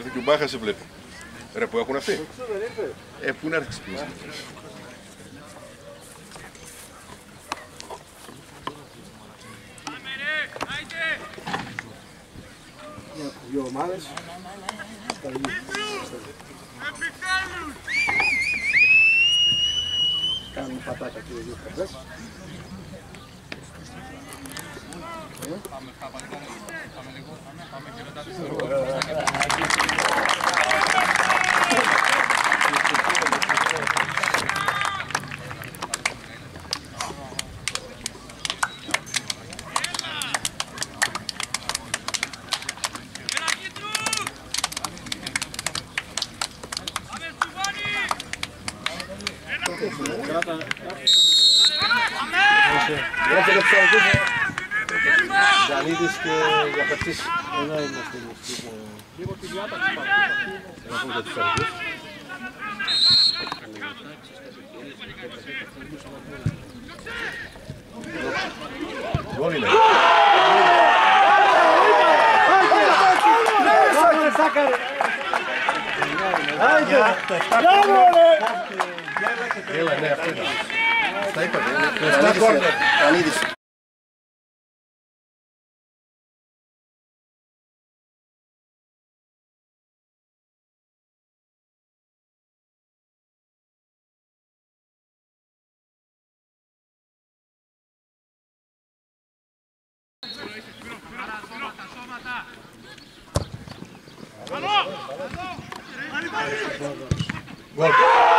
Ήρθε και ο Μπάχα σε βλέπει. Ρε που έχουν αυτοί. Πού να έρθεις πίσω. Δύο ομάδες. Κάνουν πατάτα και οι δύο καφές. Πάμε και μετά τις Ζανίδης και Γιακατσής. Εδώ είμαστε. Λίγο τη διάταξη πάμε. Να πούμε για τους αργούς. Γκολ είναι. Έλα, ναι, αυτό ήταν. Στα είπατε. Ζανίδης. Γκολ.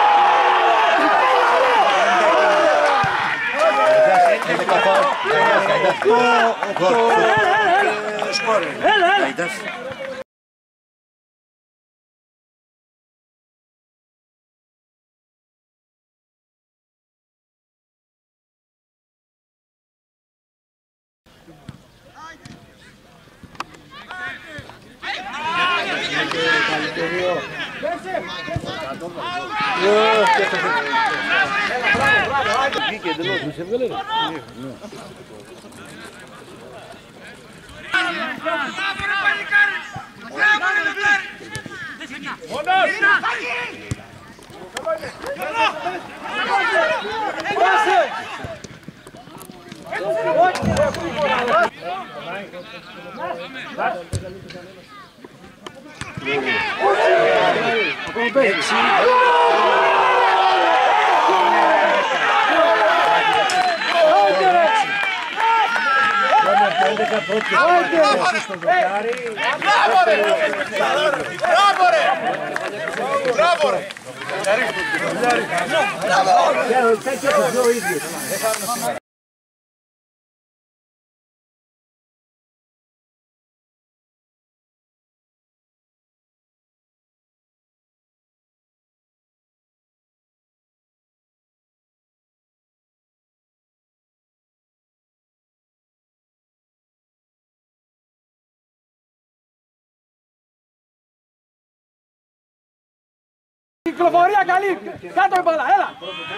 Κυκλοφορία καλή! Κάτω η μπάλα, έλα!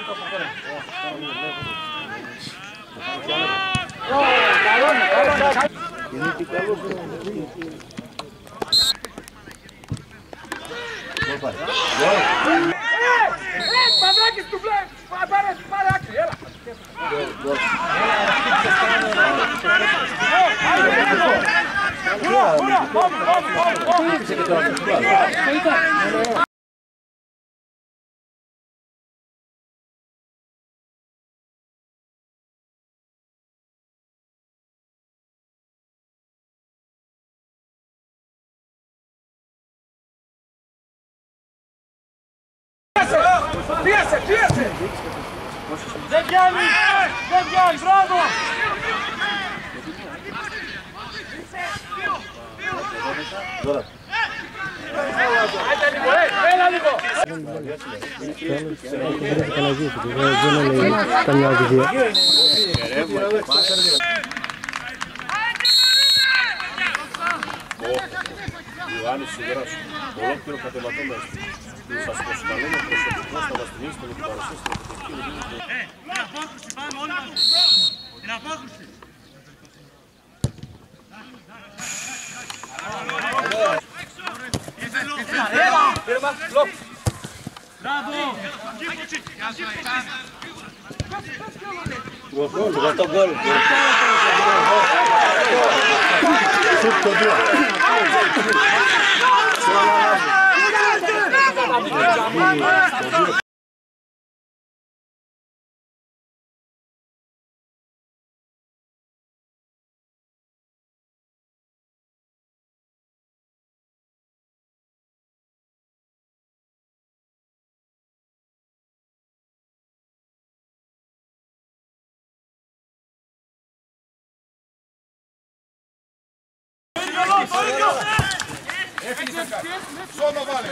Παυράκης του μπλε! Πάρε άκρη, έλα! Πίεσε! Δεν βγαίνει, μπράβο! Έλα λίγο! Δεν λέει καμιά οδηγία. Ιωάννης Σιδεράς, ολόκληρο κατεβατώμα σας προσκαλούμε προσωπικώς να μας τιμήσετε με την παρουσία στην Εκκλησική Λογική. Την απόκρουση πάμε όλοι μας! Την απόκρουση! Ήθελο! Γουστό γκολ. Σουτ το 2. Σώμα βάλε.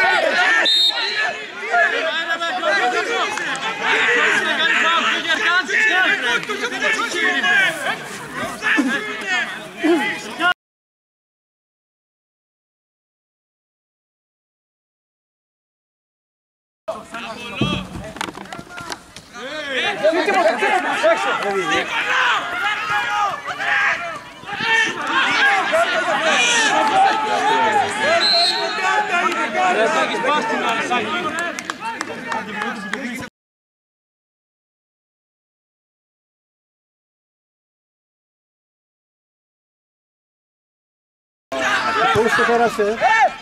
Πώς το πέρασε.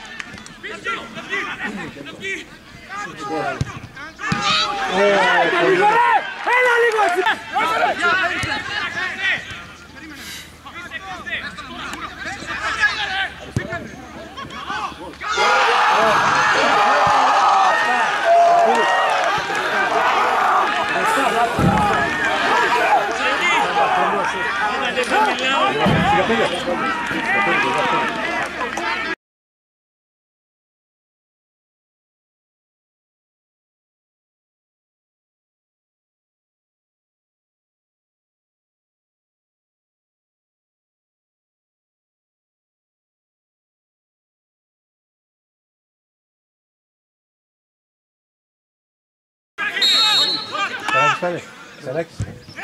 Έλα λίγο έτσι. Καλησπέρα. Σελέξ.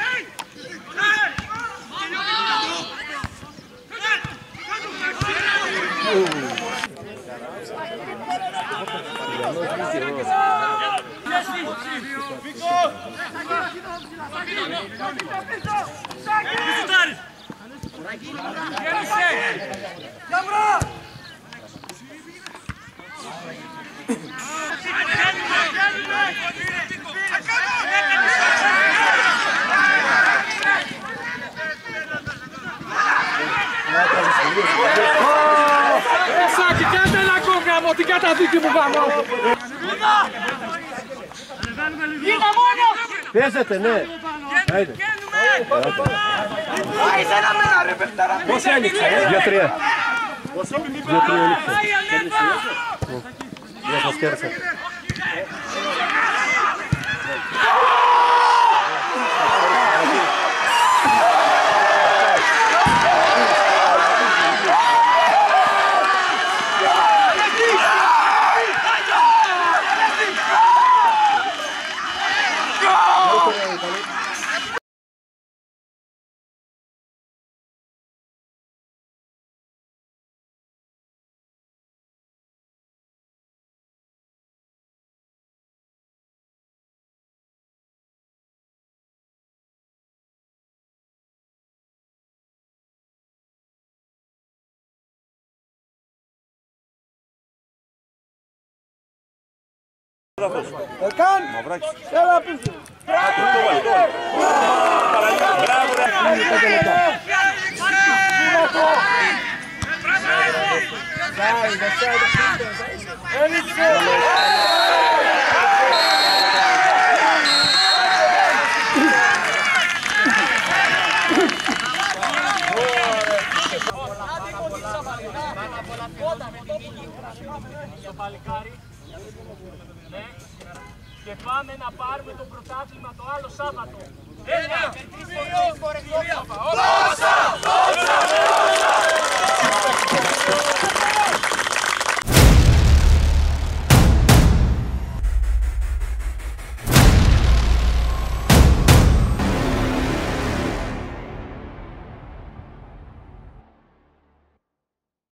Σάκη, κάντε ένα κόκκαμο, την καταδίκη μου γάμο. Λίγα μόνο. Πιέζεται, ναι. Άιντε. Πώς έλειξε, 2-3. 2-3 έλειξε. Για σας κέρδισα. Ερκάν! Έλα πίσω! Και πάμε να πάρουμε το πρωτάθλημα το άλλο Σάββατο. Έλα!